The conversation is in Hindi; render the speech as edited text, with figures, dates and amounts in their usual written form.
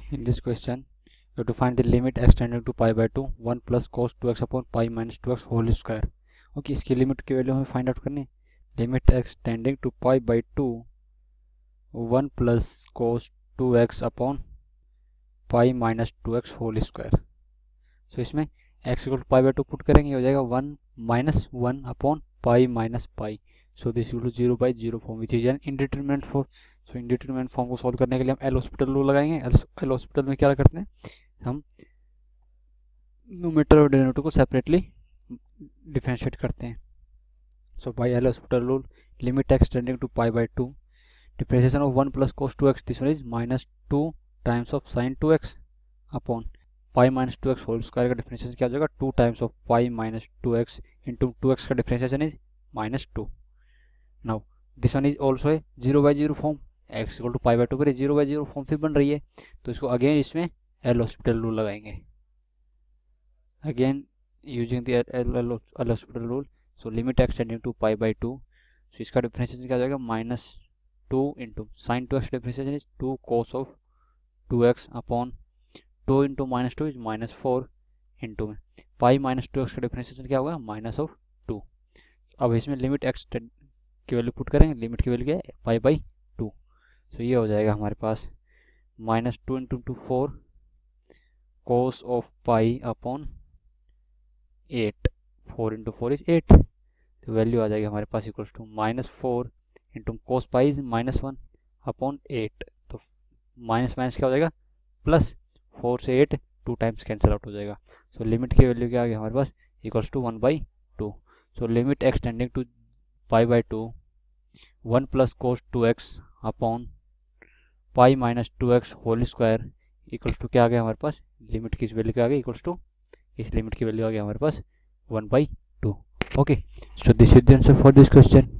In this question, you have to find the limit extending to pi by 2 1 plus cos 2x upon pi minus 2x whole square. Okay, इसकी लिमिट की वैल्यू हमें फाइंड आउट करनी है. Limit extending to pi by 2 1 plus cos 2x upon pi minus 2x whole square. So इसमें x equal to pi by 2 put करेंगे, हो जाएगा 1 minus 1 upon pi minus pi. So this equal to 0 by 0 form which is an indeterminate form. So indeterminate form को सॉल्व करने के लिए हम एल हॉस्पिटल रूल लगाएंगे. एल हॉस्पिटल में क्या करते हैं, हम न्यूमरेटर और डिनोमिनेटर को सेपरेटली डिफरेंशिएट करते हैं. So by L'Hospital rule, limit extending to pi by 2 differentiation of 1 plus cos 2x, this one is minus 2 times of sin 2x upon pi minus 2x whole square. का डिफरेंशिएशन क्या हो जाएगा, 2 times of pi minus 2x into 2x का differentiation is minus 2. Now this one is also a 0 by 0 form. x equal to pi by 2 पर 0 बाई 0 फॉर्म फिर बन रही है, तो इसको अगेन इसमें एल हॉस्पिटल रूल लगाएंगे. Again using the L'Hospital rule, so limit extending to pi by 2, so इसका डिफरेंशिएशन क्या हो जाएगा, minus 2 into sine 2x differentiation is 2 cos of 2x upon 2 into minus 2 is minus 4 into में पाई माइनस 2x का डिफरेंशिएशन क्या होगा, माइनस ऑफ 2. अब इसमें लिमिट एक्सटेंड की वैल्यू पुट करेंगे. लिमिट की वैल्यू क्या है, पाई बाई 2. सो ये हो जाएगा हमारे पास minus 2 into 4 cos of pi upon 8. 4 into 4 is 8. तो वैल्यू आ जाएगी हमारे पास equals to minus 4 into cos pi is minus 1 upon 8. तो माइनस माइनस क्या हो जाएगा, प्लस 4 से 8 2 टाइम्स कैंसिल आउट हो जाएगा. सो लिमिट की वैल्यू क्या आ गई हमारे पास, equals to 1 by 2. So limit extending to pi by 2 1 plus cos 2x upon pi minus 2x whole square equals to क्या आ गया हमारे पास, लिमिट की वैल्यू क्या आ गई, इक्वल्स टू इस लिमिट की वैल्यू आ गई हमारे पास 1 by 2. Okay, so this is the answer for this question.